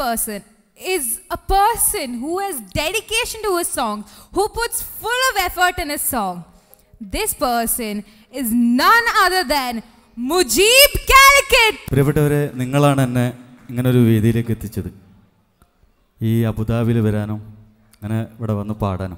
person is a person who has dedication to his song, who puts full of effort in his song. This person is none other than Mujeeb Calicut. പ്രിയപ്പെട്ടവരെ, നിങ്ങളാണ് എന്നെ ഇങ്ങനൊരു വേദിയിലേക്ക് എത്തിച്ചത്. ഈ അബുദാബിയിൽ വരാനും അങ്ങനെ ഇവിടെ വന്ന് പാടാനും.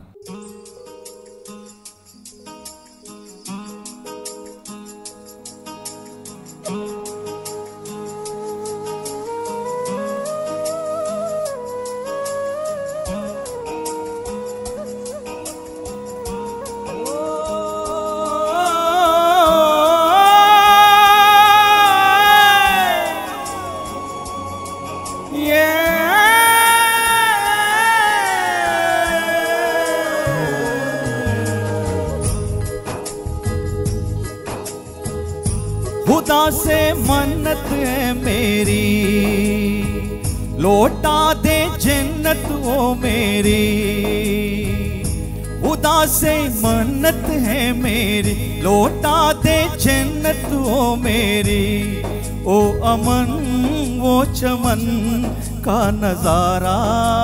खुदा से मन्नत है मेरी, लौटा दे जन्नत ओ मेरी। खुदा से मन्नत है मेरी, लौटा दे जन्नत ओ मेरी। ओ अमन वो चमन का नजारा,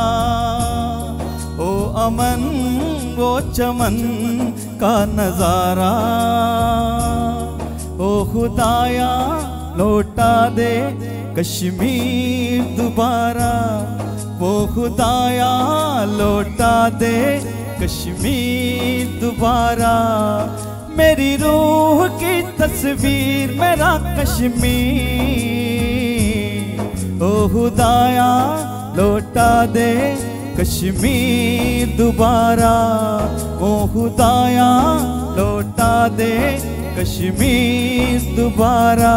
ओ अमन वो चमन का नजारा। ओ खुदाया लौटा दे कश्मीर दोबारा, वो खुदाया लौटा दे कश्मीर दोबारा। मेरी रूह की तस्वीर मेरा कश्मीर, ओ खुदाया लौटा दे कश्मीर दोबारा। ओ खुदाया लौटा दे कश्मीर दोबारा।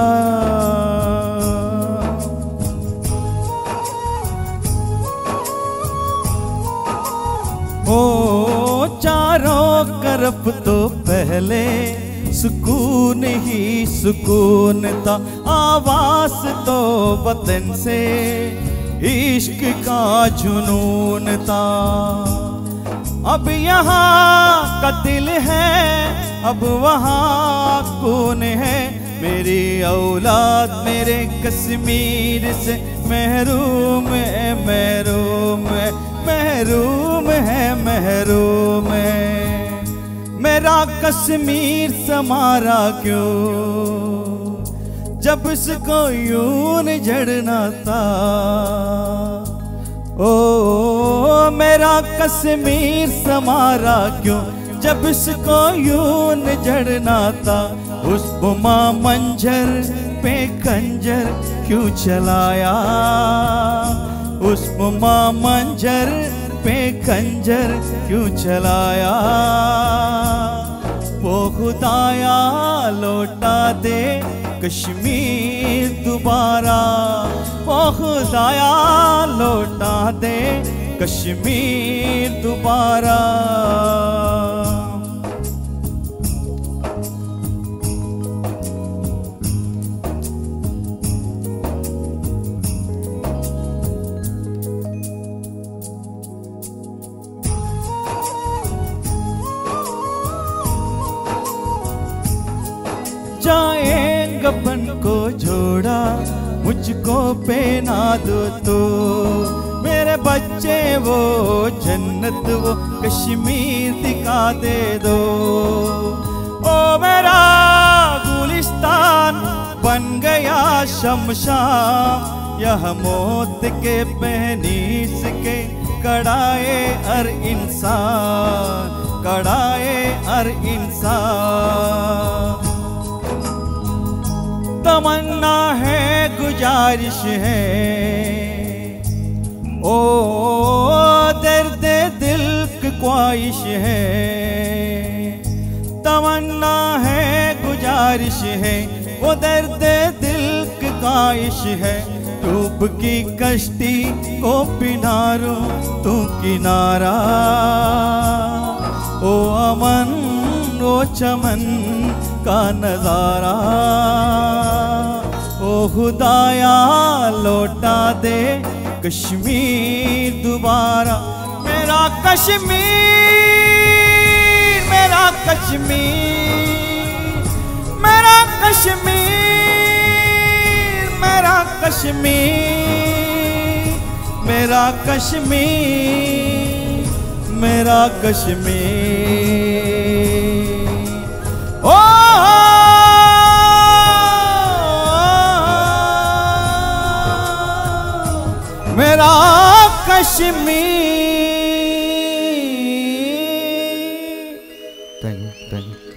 ओ चारों तरफ तो पहले सुकून ही सुकून था, आवाज तो वतन से इश्क का जुनून था। अब यहाँ का दिल है, अब वहाँ कौन है। मेरी औलाद मेरे कश्मीर से महरूम है, महरूम है, महरूम है, महरूम है। मेरा कश्मीर समारा क्यों जब इसको यूं झड़ना था। ओ मेरा कश्मीर समारा क्यों जब इसको यूं जड़ना था। उस बुमा मंजर पे खंजर क्यों चलाया, उस बुमा मंजर पे खंजर क्यों चलाया। वो खुदाया लौटा दे कश्मीर दोबारा, वो खुदाया लौटा दे कश्मीर दोबारा। जाएंगे बन को जोड़ा, मुझको पहना दो तो मेरे बच्चे वो जन्नत वो कश्मीर दिखा दे दो। ओ मेरा गुलिस्तान बन गया शमशान, यह मौत के पहनीस के कड़ाए हर इंसान, कड़ाए हर इंसान। तमन्ना है गुजारिश है, ओ दर्द दिल की ख्वाहिश है। तमन्ना है गुजारिश है, वो दर्द दिल की ख्वाहिश है। डूब की कश्ती को किनारो तू किनारा, ओ अमन वो चमन का नजारा। ओ खुदाया लौटा दे कश्मीर दोबारा। मेरा कश्मीर, मेरा कश्मीर, मेरा कश्मीर, मेरा कश्मीर, मेरा कश्मीर, मेरा कश्मीर। ओ मेरा Kashmir. Thank you, thank you.